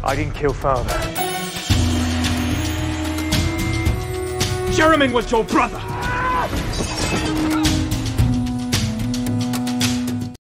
I didn't kill father. Jeremy was your brother!